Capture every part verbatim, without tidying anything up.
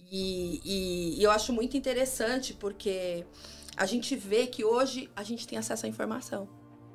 E, e, e eu acho muito interessante porque a gente vê que hoje a gente tem acesso à informação.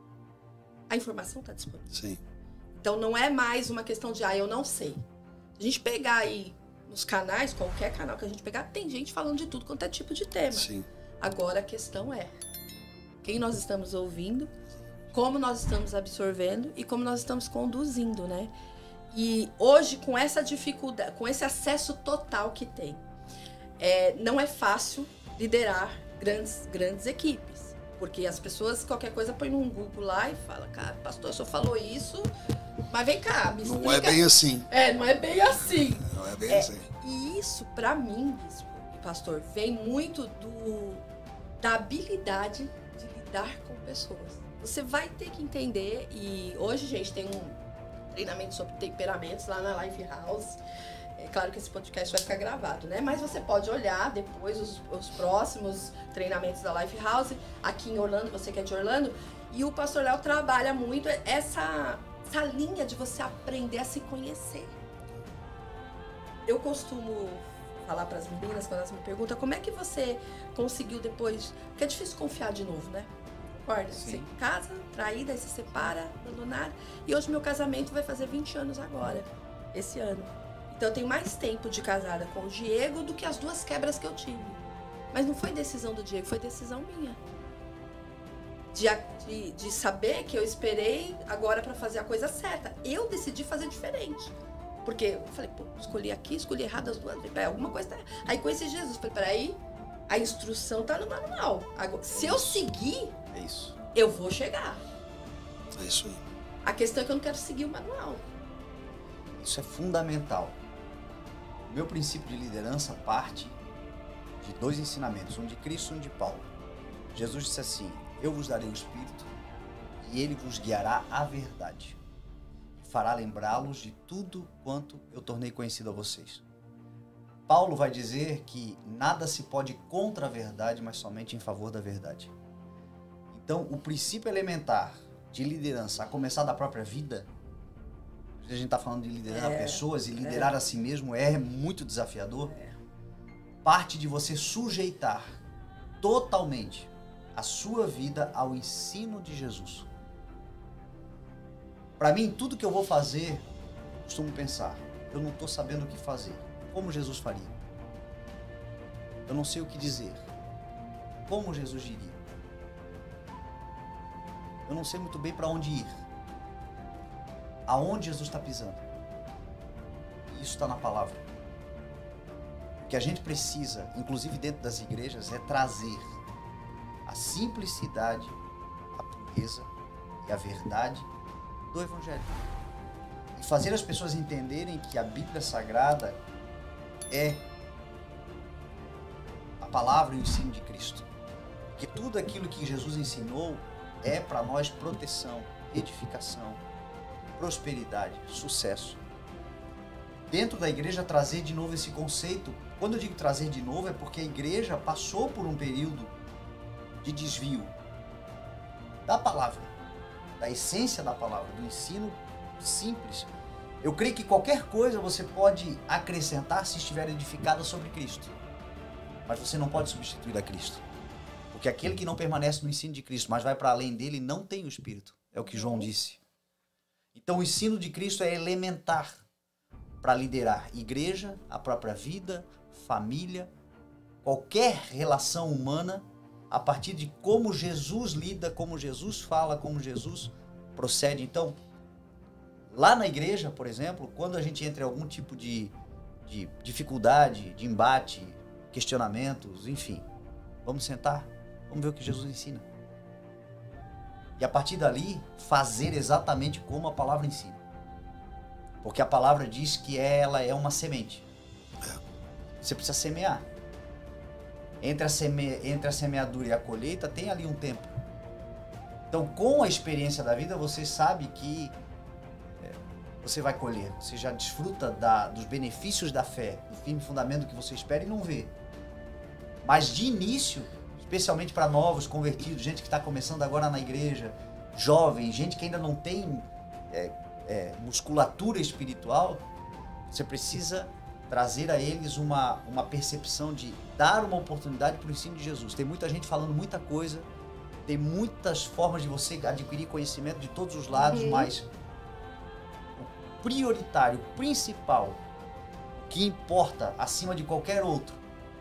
A informação está disponível. Sim. Então não é mais uma questão de, ah, eu não sei. Se a gente pegar aí nos canais, qualquer canal que a gente pegar, tem gente falando de tudo quanto é tipo de tema. Sim. Agora a questão é quem nós estamos ouvindo, como nós estamos absorvendo e como nós estamos conduzindo, né? E hoje, com essa dificuldade, com esse acesso total que tem, é, não é fácil liderar grandes, grandes equipes. Porque as pessoas, qualquer coisa, põe no Google lá e fala, cara, pastor, o senhor falou isso, mas vem cá, me explica. Não é bem assim. É, não é bem assim. Não é bem é, assim. E isso, pra mim, bispo e pastor, vem muito do, da habilidade de lidar com pessoas. Você vai ter que entender, e hoje, gente, tem um treinamento sobre temperamentos lá na Life House. É claro que esse podcast vai ficar gravado, né? Mas você pode olhar depois os, os próximos treinamentos da Life House, aqui em Orlando, você que é de Orlando, e o pastor Léo trabalha muito essa, essa linha de você aprender a se conhecer. Eu costumo falar para as meninas, quando elas me perguntam, como é que você conseguiu depois... Porque é difícil confiar de novo, né? Concorda? Você casa, traída, aí se separa, abandonar. E hoje meu casamento vai fazer vinte anos agora, esse ano. Então eu tenho mais tempo de casada com o Diego do que as duas quebras que eu tive. Mas não foi decisão do Diego, foi decisão minha. De, de, de saber que eu esperei agora para fazer a coisa certa. Eu decidi fazer diferente. Porque eu falei, pô, escolhi aqui, escolhi errado as duas. Peraí, alguma coisa tá... Aí conheci Jesus, falei, peraí, a instrução tá no manual. Agora, se eu seguir, é isso. Eu vou chegar. É isso aí. A questão é que eu não quero seguir o manual. Isso é fundamental. O meu princípio de liderança parte de dois ensinamentos, um de Cristo e um de Paulo. Jesus disse assim, eu vos darei o Espírito e ele vos guiará à verdade. E fará lembrá-los de tudo quanto eu tornei conhecido a vocês. Paulo vai dizer que nada se pode contra a verdade, mas somente em favor da verdade. Então, o princípio elementar de liderança, a começar da própria vida, a gente está falando de liderar é, pessoas e liderar é. a si mesmo é muito desafiador, é. parte de você sujeitar totalmente a sua vida ao ensino de Jesus. Para mim, tudo que eu vou fazer, costumo pensar, eu não estou sabendo o que fazer. Como Jesus faria? Eu não sei o que dizer. Como Jesus diria? Eu não sei muito bem para onde ir. Aonde Jesus está pisando. Isso está na palavra. O que a gente precisa, inclusive dentro das igrejas, é trazer a simplicidade, a pureza e a verdade do Evangelho. E fazer as pessoas entenderem que a Bíblia Sagrada é a palavra e o ensino de Cristo. Que tudo aquilo que Jesus ensinou é para nós proteção, edificação, prosperidade, sucesso. Dentro da igreja trazer de novo esse conceito. Quando eu digo trazer de novo é porque a igreja passou por um período de desvio da palavra, da essência da palavra, do ensino simples. Eu creio que qualquer coisa você pode acrescentar se estiver edificada sobre Cristo. Mas você não pode substituir a Cristo. Porque aquele que não permanece no ensino de Cristo, mas vai para além dele, não tem o Espírito. É o que João disse. Então o ensino de Cristo é elementar para liderar igreja, a própria vida, família, qualquer relação humana, a partir de como Jesus lida, como Jesus fala, como Jesus procede. Então, lá na igreja, por exemplo, quando a gente entra em algum tipo de, de dificuldade, de embate, questionamentos, enfim, vamos sentar, vamos ver o que Jesus ensina. E a partir dali, fazer exatamente como a palavra ensina. Porque a palavra diz que ela é uma semente. Você precisa semear. Entre a, seme... Entre a semeadura e a colheita tem ali um tempo. Então, com a experiência da vida, você sabe que é, você vai colher. Você já desfruta da, dos benefícios da fé, do firme fundamento que você espera e não vê. Mas de início, especialmente para novos convertidos, gente que está começando agora na igreja, jovem, gente que ainda não tem é, é, musculatura espiritual, você precisa trazer a eles uma, uma percepção de dar uma oportunidade para o ensino de Jesus. Tem muita gente falando muita coisa, tem muitas formas de você adquirir conhecimento de todos os lados, Uhum. mas o prioritário, o principal, que importa acima de qualquer outro,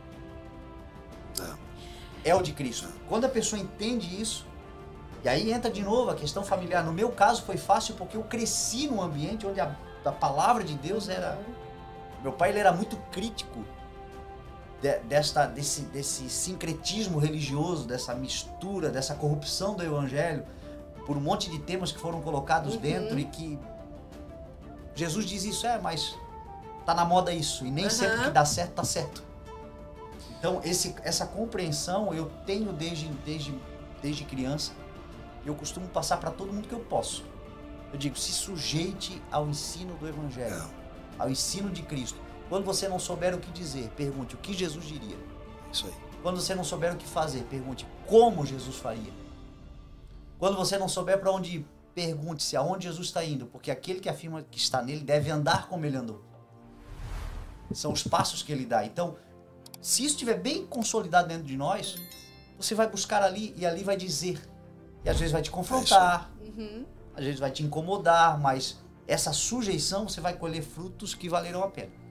É. é o de Cristo. Quando a pessoa entende isso, e aí entra de novo a questão familiar. No meu caso foi fácil porque eu cresci num ambiente onde a, a palavra de Deus era... Meu pai ele era muito crítico de, desta, desse, desse sincretismo religioso, dessa mistura, dessa corrupção do evangelho, por um monte de temas que foram colocados Uhum. dentro e que Jesus diz isso, é, mas tá na moda isso, e nem Uhum. sempre que dá certo, tá certo. Então, esse, essa compreensão eu tenho desde, desde, desde criança, e eu costumo passar para todo mundo que eu posso. Eu digo, se sujeite ao ensino do evangelho, É. ao ensino de Cristo. Quando você não souber o que dizer, pergunte o que Jesus diria. Isso aí. Quando você não souber o que fazer, pergunte como Jesus faria. Quando você não souber para onde ir, pergunte-se aonde Jesus está indo, porque aquele que afirma que está nele deve andar como ele andou. São os passos que ele dá. Então, se isso estiver bem consolidado dentro de nós, você vai buscar ali e ali vai dizer. E às vezes vai te confrontar, Uhum. às vezes vai te incomodar, mas essa sujeição você vai colher frutos que valerão a pena.